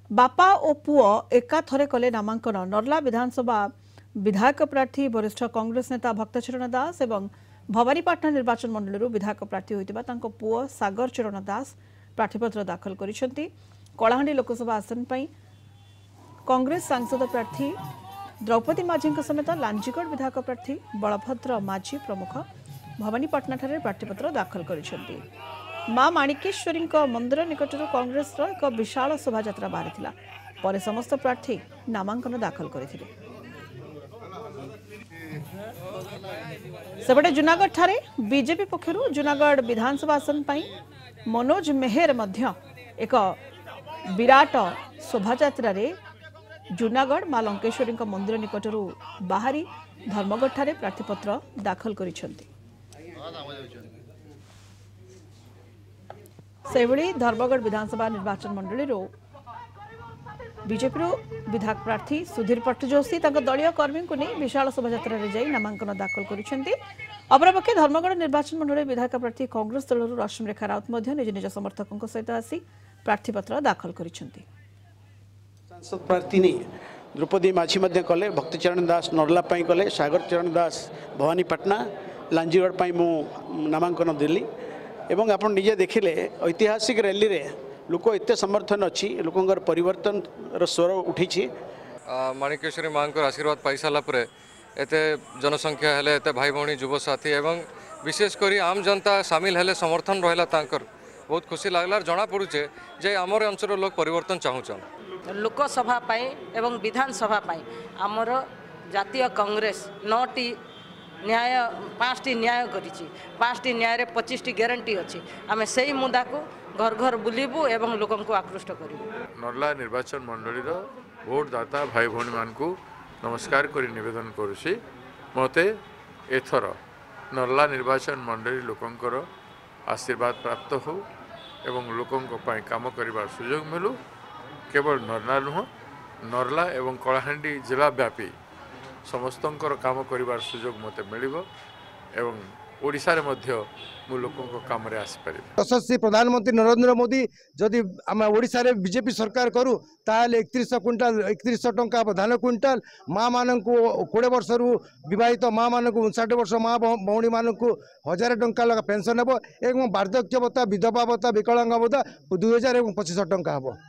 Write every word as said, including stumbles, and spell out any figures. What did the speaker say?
बापा और पुओ एका थरे कले नामांकन। नर्ला विधानसभा विधायक प्रार्थी वरिष्ठ कांग्रेस नेता भक्तचरण दास एवं भवानीपाटना निर्वाचन मंडल विधायक प्रार्थी होता पुओ सागर चरण दास प्रार्थीपत्र दाखल करिसेंती। कलाहांडी लोकसभा आसन पर कांग्रेस सांसद प्रार्थी द्रौपदी माझी समेत लांजीगढ़ विधायक प्रार्थी बलभद्र माझी प्रमुख भवानीपाटना प्रार्थीपत्र दाखल करिसेंती। मां माणिकेश्वरी मंदिर निकटर कांग्रेस एक विशाल शोभा बाहरी पर समस्त प्रार्थी नामांकन दाखल करते। सेपटे जूनागढ़ ठारे बीजेपी पक्षर जूनागढ़ विधानसभा आसन पर मनोज मेहर मध्य एक विराट शोभा जूनागढ़ मां लंकेश्वरी मंदिर निकटर बाहरी धर्मगढ़ ठारे प्रार्थीपत्र दाखल करिसेंती। सेभली धर्मगढ़ विधानसभा निर्वाचन मंडल बीजेपी विधायक प्रार्थी सुधीर पट्टजोशी दलीय कर्मी को नहीं विशाल शोभा नामांकन दाखल करिसेंती। अपरपक्षे धर्मगढ़ निर्वाचन मंडल विधायक प्रार्थी कांग्रेस दल रश्मि रेखा राउत निज निज समर्थकों सहित आसी प्रार्थीपत्र दाखल करिसेंती। सांसद प्रार्थी नहीं द्रौपदी माझी कले भक्तचरण दास नर्ला कले सागर चरण दास भवानीपाटना लांजीगढ़ मु नामांकन देली एवं आप निजे देखिले ऐतिहासिक रैली रे लोक एत समर्थन अच्छी लोकंर परिवर्तन स्वर उठी। माणिकेश्वरी माँ आशीर्वाद पाई सारा पर एत जनसंख्या हेले एत भाई भौणी युव साथी एवं विशेषकर आम जनता सामिल हेले समर्थन रहा तांकर बहुत खुशी लगला। जना पड़ुचे जे आमर अंचल लोक परिवर्तन चाहून। लोकसभा एवं विधानसभा आमर जातीय कांग्रेस नौटी न्याय पाँचटी न्याय करिछि पाँचटी न्याय पच्चीस टी ग्यारंटी अच्छी आम से मुद्दा को घर घर बुलबू एवं लोक आकृष्ट करूँ। नर्ला निर्वाचन मंडल भोटदाता भाई भौणी मान को नमस्कार करी निवेदन करुसी मते एथर नर्ला निर्वाचन मंडल लोकंकर आशीर्वाद प्राप्त हो एवं लोकों काम करिबार सुयोग मिलू। केवल नर्ला नुह नर्ला एवं कलाहांडी जिला व्यापी समस्तंकर काम करिबार सुयोग मते मिलिबो एवं ओडिशा रे मध्य मु लोकों को काम रे आसी परिबे। यशस्वी प्रधानमंत्री नरेंद्र मोदी जदि आम ओडिशा रे बीजेपी सरकार करू ताले इकतीस क्विंटाल इकतीस टंका धान क्विंटाल माँ मान को कोड़े वर्ष रु विवाहित माँ मान को उनसठ वर्ष माँ भौणी मान को हजार टंका लगा पेंशन हे एवं वार्धक्य भत्ता विधवा भत्ता विकलांग भत्ता दुई हजार पच्चीस टंका हे।